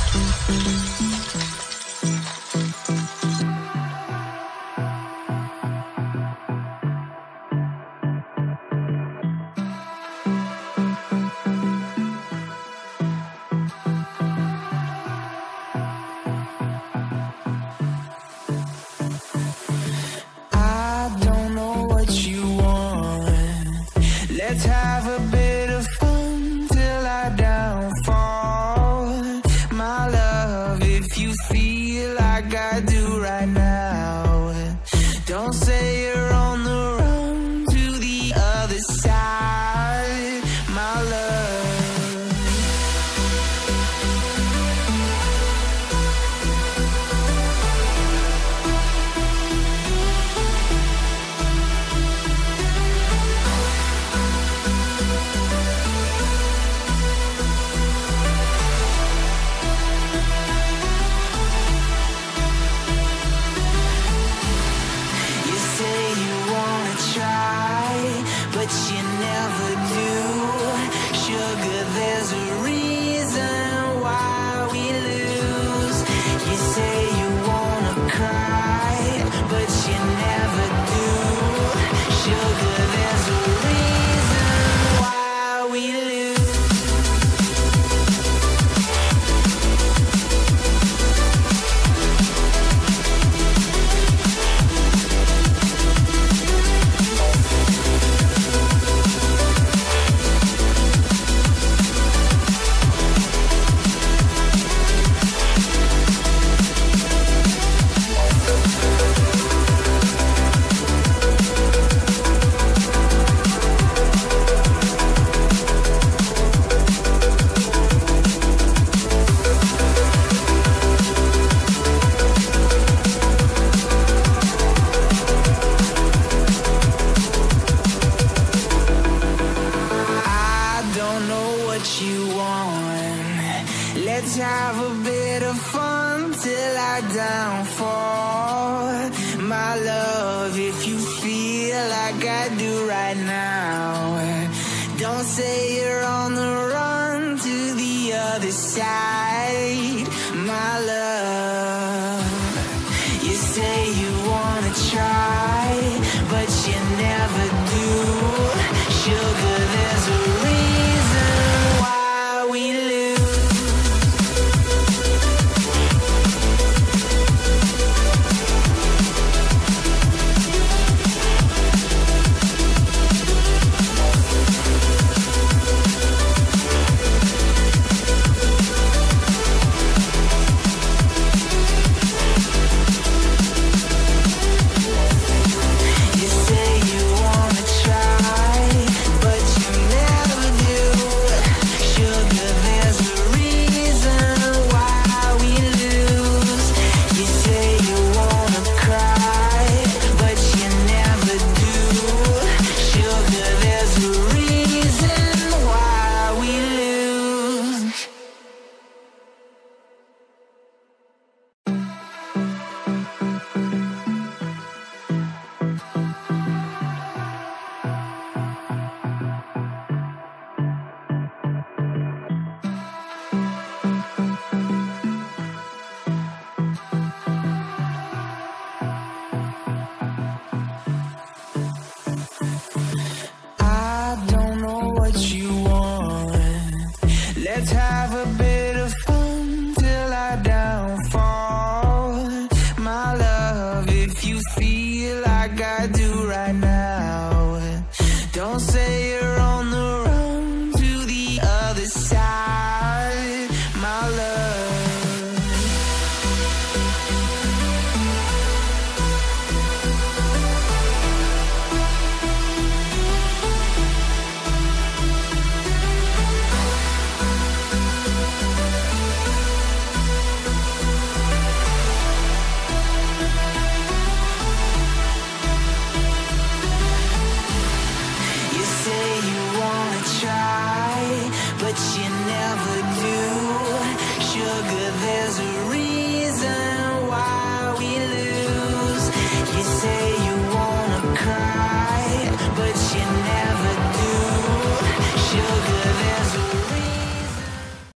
Let's have a bit of fun till I downfall. My love, if you feel like I do right now, don't say you're on the run to the other side, my love. But you never do. Sugar, there's a reason why we lose. You say you wanna cry, but you never do. Sugar, there's a reason why we lose. You want. Let's have a bit of fun till I downfall. My love, if you feel like I do right now, don't say you're on the run to the other side, my love.